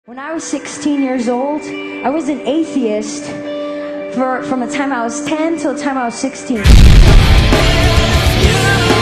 When I was 16 years old, I was an atheist from the time I was 10 till the time I was 16.